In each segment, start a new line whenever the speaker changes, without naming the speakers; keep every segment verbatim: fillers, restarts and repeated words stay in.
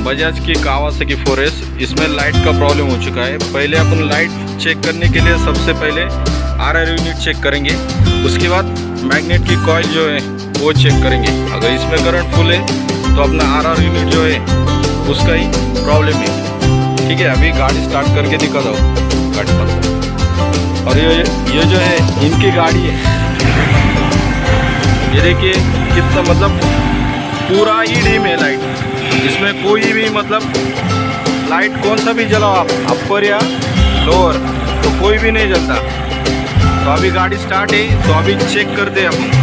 बजाज की Kawasaki four S, इसमें light का प्रॉब्लम हो चुका है। पहले अपन लाइट चेक करने के लिए सबसे पहले आर आर यूनिट चेक करेंगे, उसके बाद मैग्नेट की कॉइल जो है वो चेक करेंगे। अगर इसमें करंट फुल है तो अपना आर आर यूनिट जो है उसका ही प्रॉब्लम है। ठीक है, अभी गाड़ी स्टार्ट करके दिखा दो गाड़ी पर। और ये ये जो है इनकी गाड़ी है, ये देखिए कितना मतलब पूरा ही डिम है लाइट। इसमें कोई भी मतलब लाइट कौन सा भी जलाओ आप, अपर या लोअर, तो कोई भी नहीं जलता। तो अभी गाड़ी स्टार्ट है तो अभी चेक करते हैं अपन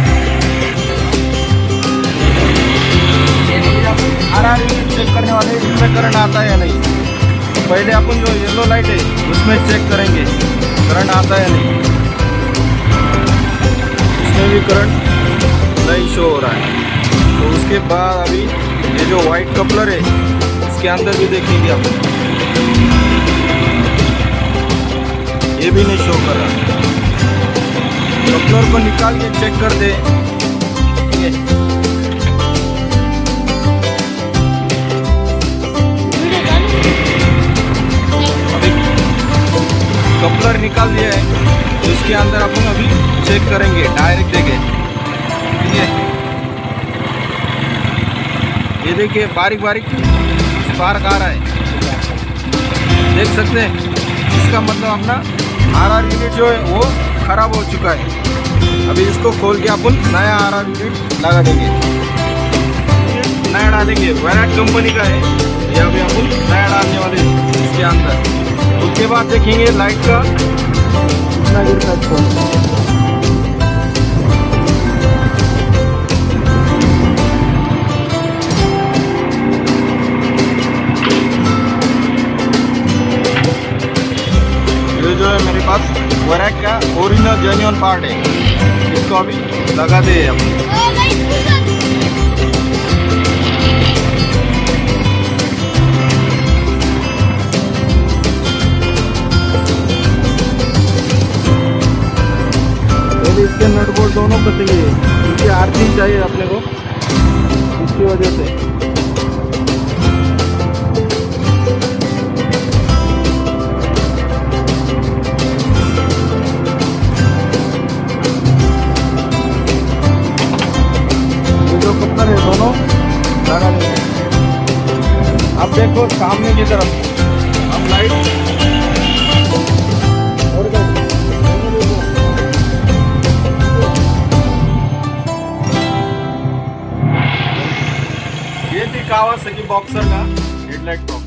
आर आर यूनिट चेक करने वाले, इसमें करंट आता है या नहीं। पहले अपन जो येलो लाइट है उसमें चेक करेंगे करंट आता है या नहीं। इसमें भी करंट नहीं शो हो रहा है। तो उसके बाद अभी ये जो वाइट कपलर है इसके अंदर भी देखेंगे आप, ये भी नहीं शो कर रहा। कपलर को निकाल के चेक कर दे। अभी कपलर निकाल दिया है तो इसके अंदर अपन अभी चेक करेंगे डायरेक्ट देके। ठीक है, ये देखिए बारीक बारीक स्पार्क आ रहा है, देख सकते हैं। इसका मतलब अपना आर आर यूनिट जो है वो खराब हो चुका है। अभी इसको खोल के अपन नया आर आर यूनिट लगा देंगे, नया डालेंगे। वैराट कंपनी का है ये, अभी अपन नया डालने वाले इसके अंदर। उसके बाद देखेंगे लाइट का कितना गिरता है। जो है मेरे पास वैराट का ओरिजिनल जेन्युइन पार्ट है, इसको अभी लगा दे हम। इसके नट बोल्ट दोनों कसेंगे, क्योंकि आर्थिंग चाहिए अपने को, इसकी वजह से। दोनों लगा देंगे। अब देखो सामने की तरफ अब लाइट और ये थी कावासाकी बॉक्सर का हेडलाइट प्रॉब्लम।